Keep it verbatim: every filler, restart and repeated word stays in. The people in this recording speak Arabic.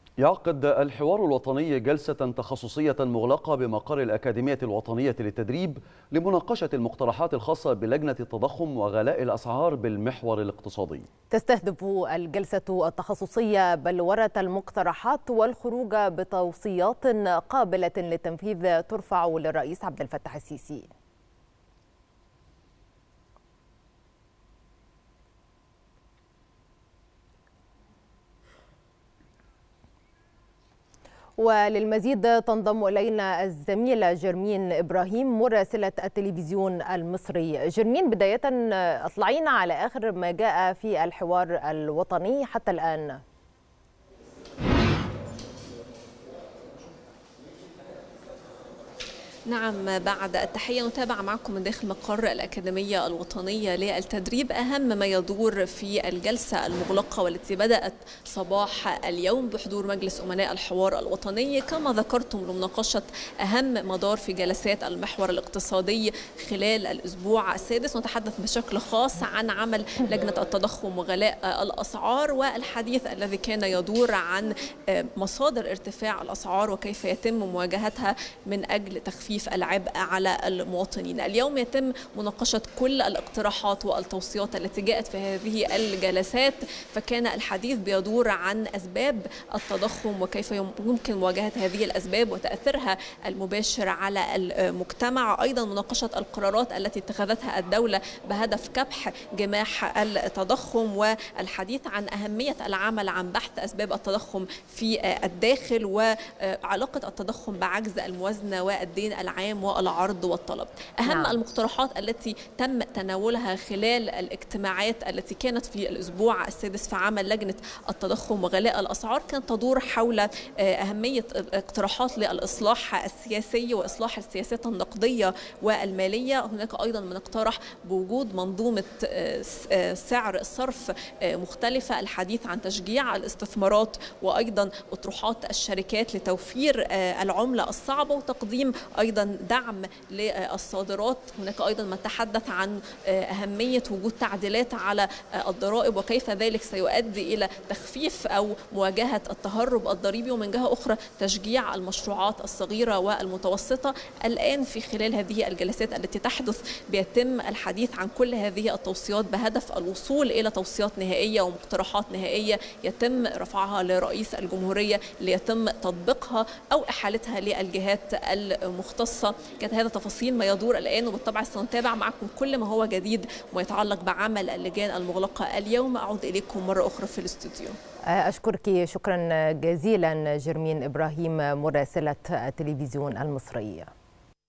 يعقد الحوار الوطني جلسة تخصصية مغلقة بمقر الأكاديمية الوطنية للتدريب لمناقشة المقترحات الخاصة بلجنة التضخم وغلاء الأسعار بالمحور الاقتصادي. تستهدف الجلسة التخصصية بلورة المقترحات والخروج بتوصيات قابلة للتنفيذ ترفع للرئيس عبد الفتاح السيسي. وللمزيد تنضم إلينا الزميلة جرمين إبراهيم مراسلة التلفزيون المصري. جرمين، بداية اطلعينا على آخر ما جاء في الحوار الوطني حتى الآن. نعم، بعد التحية نتابع معكم من داخل مقر الأكاديمية الوطنية للتدريب أهم ما يدور في الجلسة المغلقة والتي بدأت صباح اليوم بحضور مجلس أمناء الحوار الوطني كما ذكرتم لمناقشة أهم مدار في جلسات المحور الاقتصادي خلال الأسبوع السادس. نتحدث بشكل خاص عن عمل لجنة التضخم وغلاء الأسعار والحديث الذي كان يدور عن مصادر ارتفاع الأسعار وكيف يتم مواجهتها من أجل تخفيف العبء على المواطنين. اليوم يتم مناقشة كل الاقتراحات والتوصيات التي جاءت في هذه الجلسات، فكان الحديث بيدور عن أسباب التضخم وكيف يمكن مواجهة هذه الأسباب وتأثيرها المباشر على المجتمع، أيضا مناقشة القرارات التي اتخذتها الدولة بهدف كبح جماح التضخم والحديث عن أهمية العمل عن بحث أسباب التضخم في الداخل وعلاقة التضخم بعجز الموازنة والدين العام والعرض والطلب. أهم نعم. المقترحات التي تم تناولها خلال الاجتماعات التي كانت في الأسبوع السادس في عمل لجنة التضخم وغلاء الأسعار كانت تدور حول أهمية اقتراحات للإصلاح السياسي وإصلاح السياسات النقدية والمالية. هناك أيضا من اقترح بوجود منظومة سعر صرف مختلفة، الحديث عن تشجيع الاستثمارات وأيضا أطروحات الشركات لتوفير العملة الصعبة وتقديم أيضا دعم للصادرات. هناك أيضا ما تحدث عن أهمية وجود تعديلات على الضرائب وكيف ذلك سيؤدي إلى تخفيف أو مواجهة التهرب الضريبي، ومن جهة أخرى تشجيع المشروعات الصغيرة والمتوسطة. الآن في خلال هذه الجلسات التي تحدث بيتم الحديث عن كل هذه التوصيات بهدف الوصول إلى توصيات نهائية ومقترحات نهائية يتم رفعها لرئيس الجمهورية ليتم تطبيقها أو إحالتها للجهات المختصة. كانت هذا تفاصيل ما يدور الآن، وبالطبع سنتابع معكم كل ما هو جديد وما يتعلق بعمل اللجان المغلقة اليوم. أعود إليكم مرة أخرى في الاستوديو. أشكرك شكرا جزيلا جرمين إبراهيم مراسلة التلفزيون المصري.